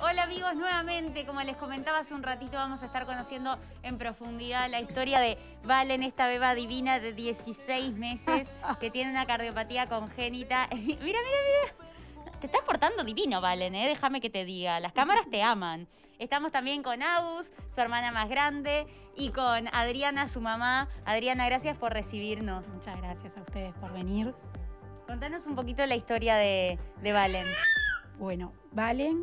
Hola amigos, nuevamente, como les comentaba hace un ratito, vamos a estar conociendo en profundidad la historia de Valen, esta beba divina de 16 meses que tiene una cardiopatía congénita. Mira, mira, mira. Te estás portando divino, Valen, ¿eh? Déjame que te diga. Las cámaras te aman. Estamos también con Agus, su hermana más grande, y con Adriana, su mamá. Adriana, gracias por recibirnos. Muchas gracias a ustedes por venir. Contanos un poquito la historia de Valen. Bueno, Valen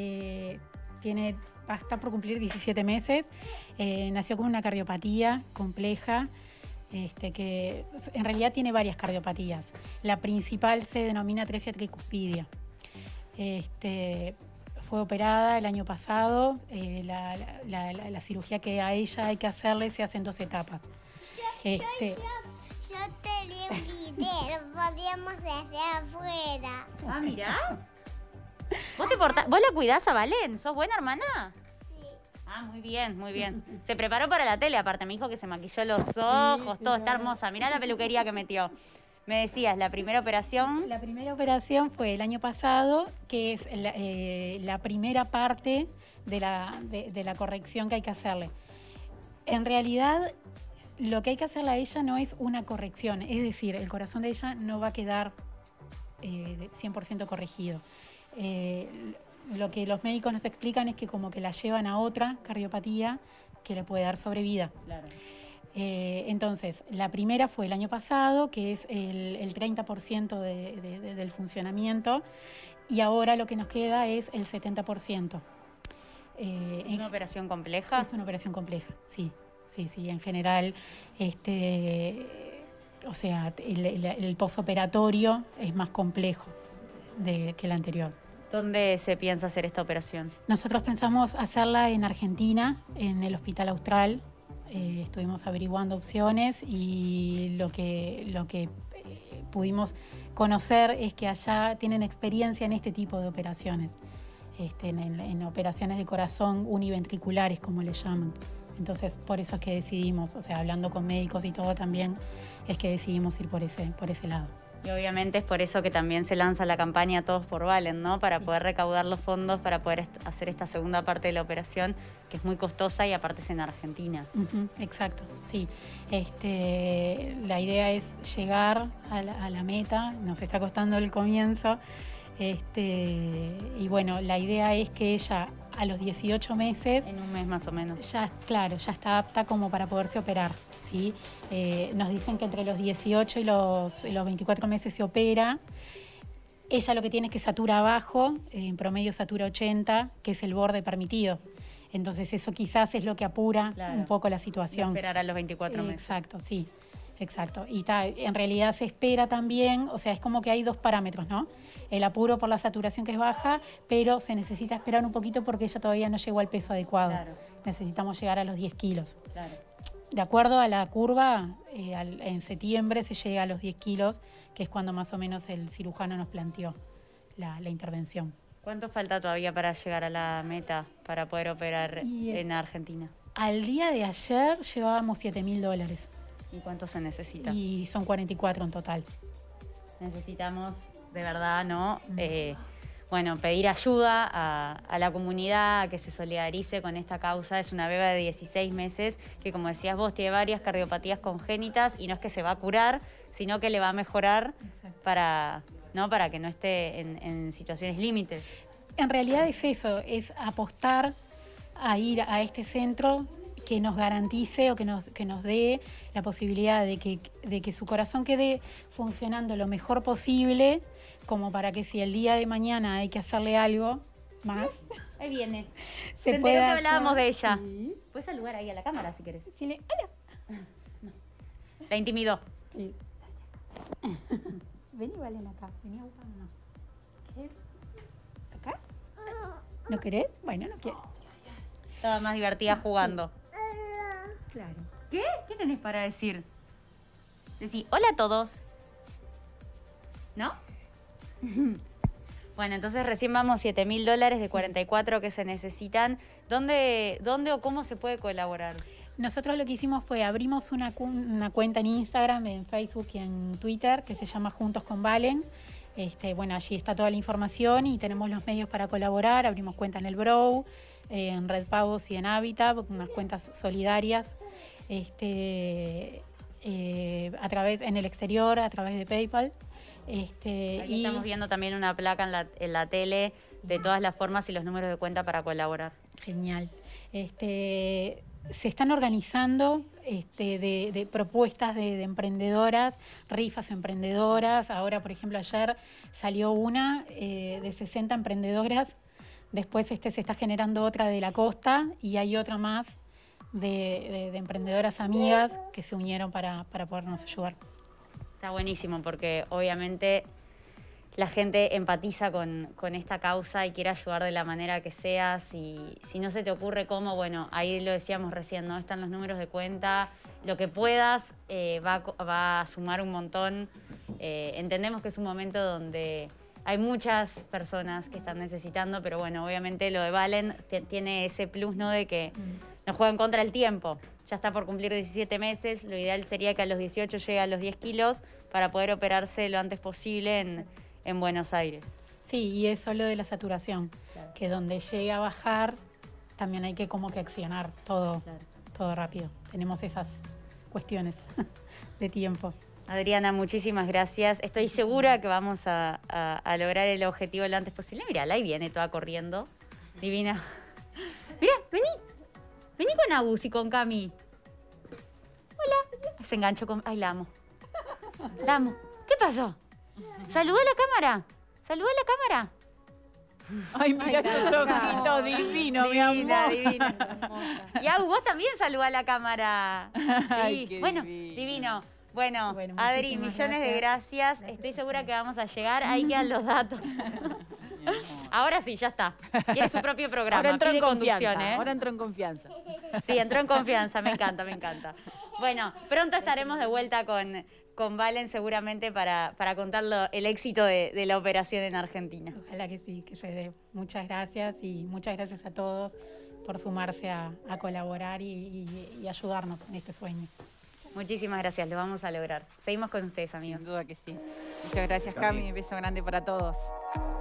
está por cumplir 17 meses. Nació con una cardiopatía compleja, que en realidad tiene varias cardiopatías. La principal se denomina atresia tricuspidia. Fue operada el año pasado. La cirugía que a ella hay que hacerle se hace en 2 etapas. Yo tenía un video, lo podíamos hacer afuera. Ah, mirá. ¿Vos la cuidás a Valen? ¿Sos buena hermana? Sí. Ah, muy bien, muy bien. Se preparó para la tele, aparte me dijo que se maquilló los ojos, Sí, todo, claro. está hermosa. Mirá la peluquería que metió. Me decías, la primera operación. La primera operación fue el año pasado, que es la primera parte de la corrección que hay que hacerle. En realidad, lo que hay que hacerle a ella no es una corrección, es decir, el corazón de ella no va a quedar 100% corregido. Lo que los médicos nos explican es que como que la llevan a otra cardiopatía que le puede dar sobrevida. Claro. Entonces, la primera fue el año pasado, que es el 30% del funcionamiento, y ahora lo que nos queda es el 70%. ¿Es una operación compleja? Es una operación compleja, sí. En general, o sea, el posoperatorio es más complejo que el anterior. ¿Dónde se piensa hacer esta operación? Nosotros pensamos hacerla en Argentina, en el Hospital Austral. Estuvimos averiguando opciones y lo que pudimos conocer es que allá tienen experiencia en este tipo de operaciones, en operaciones de corazón univentriculares, como le llaman. Entonces, por eso es que decidimos, o sea, hablando con médicos y todo también, es que decidimos ir por ese lado. Y obviamente es por eso que también se lanza la campaña Todos por Valen, ¿no? Para poder recaudar los fondos, para poder hacer esta segunda parte de la operación, que es muy costosa y aparte es en Argentina. Exacto, sí. La idea es llegar a la meta, nos está costando el comienzo. Y bueno, la idea es que ella a los 18 meses... En un mes más o menos. Ya está apta como para poderse operar, ¿sí? Nos dicen que entre los 18 y los 24 meses se opera. Ella lo que tiene es que satura abajo, en promedio satura 80, que es el borde permitido. Entonces eso quizás es lo que apura un poco la situación. Esperar a los 24 meses. Exacto, sí. Exacto. Y en realidad se espera también, o sea, es como que hay 2 parámetros, ¿no? El apuro por la saturación, que es baja, pero se necesita esperar un poquito porque ella todavía no llegó al peso adecuado. Claro. Necesitamos llegar a los 10 kilos. Claro. De acuerdo a la curva, en septiembre se llega a los 10 kilos, que es cuando más o menos el cirujano nos planteó la intervención. ¿Cuánto falta todavía para llegar a la meta, para poder operar en Argentina? Al día de ayer llevábamos $7.000. ¿Y cuánto se necesita? Y son 44 en total. Necesitamos, de verdad, ¿no? Bueno, pedir ayuda a la comunidad, a que se solidarice con esta causa. Es una beba de 16 meses que, como decías vos, tiene varias cardiopatías congénitas y no es que se va a curar, sino que le va a mejorar para que no esté en situaciones límites. En realidad es eso, es apostar a ir a este centro que nos garantice o que nos dé la posibilidad de que su corazón quede funcionando lo mejor posible, como para que si el día de mañana hay que hacerle algo más... Ahí viene. Se enteró pueda que hablábamos de ella. Sí. Puedes saludar ahí a la cámara si querés. Dile, hola. La intimidó. Sí. Vení, Valen, acá. Vení a buscar mamá. ¿Querés? ¿Acá? ¿No querés? Bueno, no quiero. Estaba más divertida jugando. Claro. ¿Qué? ¿Qué tenés para decir? Decí, hola a todos. ¿No? Bueno, entonces recién vamos $7.000 de 44 que se necesitan. ¿Dónde o cómo se puede colaborar? Nosotros lo que hicimos fue abrimos una cuenta en Instagram, en Facebook y en Twitter que se llama Juntos con Valen. Bueno, allí está toda la información y tenemos los medios para colaborar. Abrimos cuenta en el Brow, en Red Pagos y en Habitat, unas cuentas solidarias. En el exterior, a través de PayPal. Aquí estamos viendo también una placa en la tele de todas las formas y los números de cuenta para colaborar. Genial. Se están organizando de propuestas de emprendedoras, rifas emprendedoras. Ahora, por ejemplo, ayer salió una de 60 emprendedoras. Después se está generando otra de la costa y hay otra más de emprendedoras amigas que se unieron para podernos ayudar. Está buenísimo porque obviamente la gente empatiza con esta causa y quiere ayudar de la manera que sea. Si no se te ocurre cómo, bueno, ahí lo decíamos recién, ¿no? Están los números de cuenta. Lo que puedas va a sumar un montón. Entendemos que es un momento donde hay muchas personas que están necesitando, pero bueno, obviamente lo de Valen tiene ese plus, ¿no? De que nos juega en contra el tiempo. Ya está por cumplir 17 meses. Lo ideal sería que a los 18 llegue a los 10 kilos para poder operarse lo antes posible en Buenos Aires. Sí, y es solo de la saturación, claro, que donde llega a bajar también hay que como que accionar todo, claro, todo rápido. Tenemos esas cuestiones de tiempo. Adriana, muchísimas gracias. Estoy segura que vamos a lograr el objetivo lo antes posible. Mirá, ahí viene toda corriendo. Divina. Mirá, vení. Vení con Agus y con Cami. Hola. Se enganchó con... Ay, la amo. La amo. ¿Qué pasó? ¿Saludó a la cámara? ¿Saludó a la cámara? Ay, mira esos ojitos divinos, mi amor. Divina. Y Agus, vos también saludá a la cámara. Sí, Ay, bueno, divino. Bueno, Adri, millones de gracias. Estoy segura que vamos a llegar. Ahí quedan los datos. Ahora sí, ya está. Quiere su propio programa. Ahora entró en confianza. Conducción, ¿eh? Ahora entró en confianza. Sí, entró en confianza. Me encanta, me encanta. Bueno, pronto estaremos de vuelta con Valen seguramente para contar el éxito de la operación en Argentina. Ojalá que sí, que se dé. Muchas gracias y muchas gracias a todos por sumarse a colaborar y ayudarnos en este sueño. Muchísimas gracias, lo vamos a lograr. Seguimos con ustedes, amigos. Sin duda que sí. Muchas gracias, Cami. Un beso grande para todos.